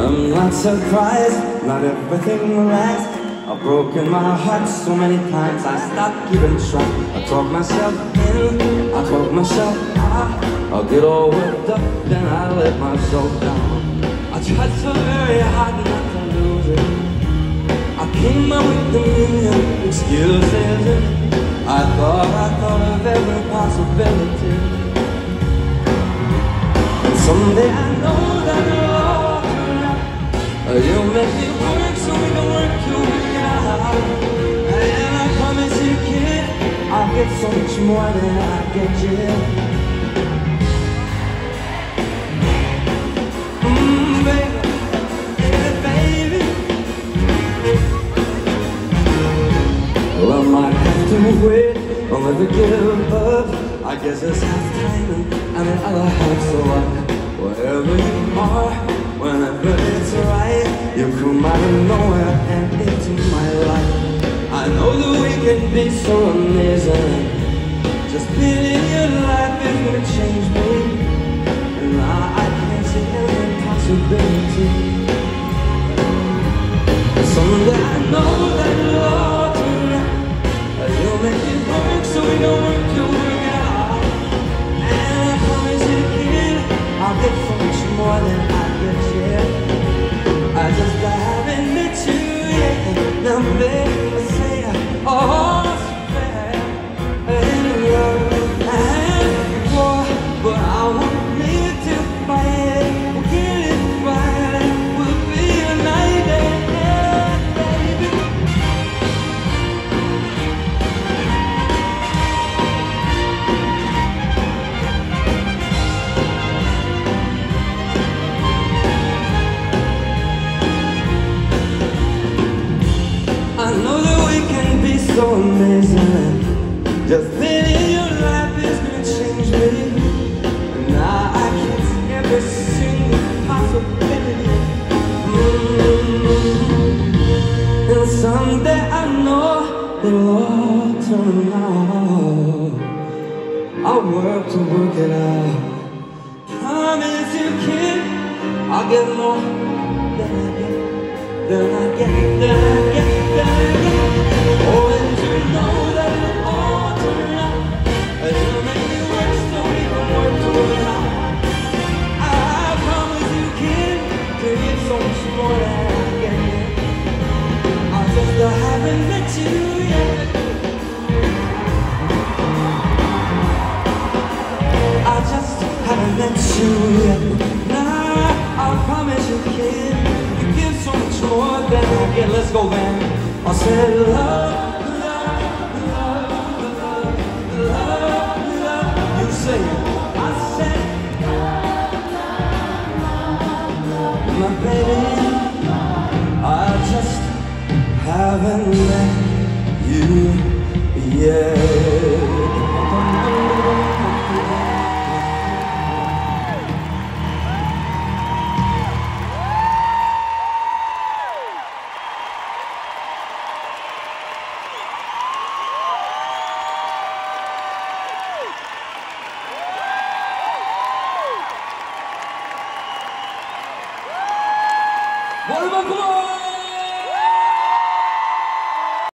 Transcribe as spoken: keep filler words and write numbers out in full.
I'm not surprised, not everything lasts. I've broken my heart so many times, I stopped giving track. I talk myself in, I talk myself out. I'll get all worked up, then I let myself down. I tried so very hard not to lose it. I came up with a million excuses. I thought, I thought of every possibility. And someday I know that it'll all turn out. You'll make it work so we can work to work it out. And I promise you, kid, I'll get so much more than I get you. Mmm, baby, baby, baby. Well, I might have to wait, I'll never give up. I guess it's half time and the other half so what? Wherever you are, whenever it's right, you come out of nowhere and into my life. I know that we can be so amazing. Just being in your life is gonna change me. And now I can't see any possibility. Someday I know that it'll all turn out. You'll make it work so we don't work to work it out. And I promise you, kid, I'll get so much more than I get yet. I just haven't met you yet. Now baby, say, oh, it's fair in love and war, but I won't live to fight it. We'll get it right. We'll be united, baby. I know that we can be so amazing. Just being in your life is gonna change me. And now I can see every single possibility. Mm-hmm. And someday I know it'll all turn out. I'll work to work it out. Promise you, kid, I'll get more than I get. Then I get, then I get, then I get. Oh, and you know that it'll all turn out. You'll make me work so we can work to it out. I promise you, kid, to get so much more than I get. I just haven't met you yet. I just haven't met you yet. Nah, I promise you, kid, you give so much more than I get. Let's go, man. I said love, love, love, love, love, love. You say it. I said my baby, I just haven't met you yet. What about